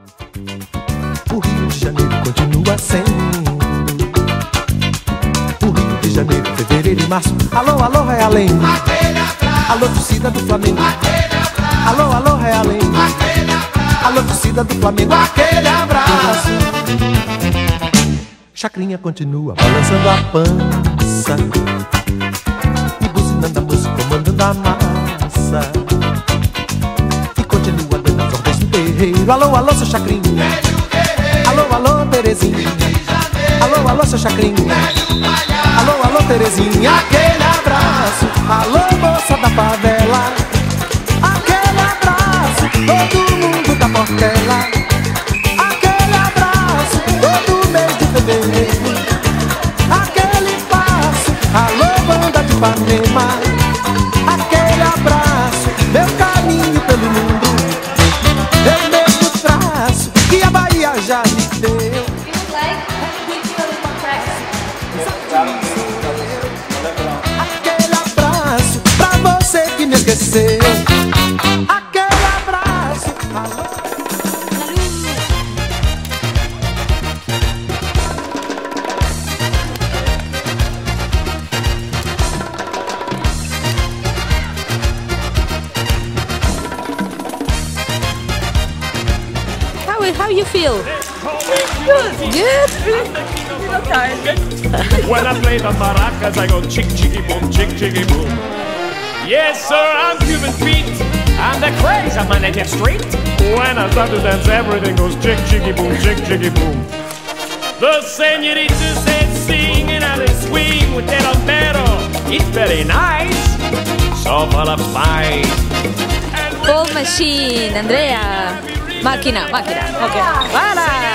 O Rio de Janeiro continua sendo o Rio de Janeiro, fevereiro e março. Alô, alô, Realengo. Alô, torcida do Flamengo. Alô, alô, Realengo. Alô, torcida do Flamengo. Aquele abraço. Chacrinha continua balançando a pança e buzinando a música, comandando a massa. E continua dando as ordens do terreiro. Alô, alô, seu Chacrinha. Alô, alô, Terezinha. Alô, alô, seu Chacrinha. Alô, alô, Terezinha. Aquele abraço. Alô, moça da favela. Aquele abraço. Todo mundo da Portela. Aquele abraço. Todo mês de fevereiro. Aquele passo. Alô, banda de Ipanema. Aquele abraço. Meu caminho pelo mundo. Eu mesmo traço que a Bahia já me deu. Aquele abraço pra você que me esqueceu. Aquele abraço. How you feel? Good. Good? When I play the maracas, I go chick chicky boom, chick chicky boom. Yes, sir, I'm Cuban Pete. I'm the craze of my native street. When I start to dance, everything goes chick chicky boom, chick chicky boom. The senoritas they sing and they swing with their sombrero. It's very nice, so full of spice. Ball machine, Andrea. Máquina. Ok. Para!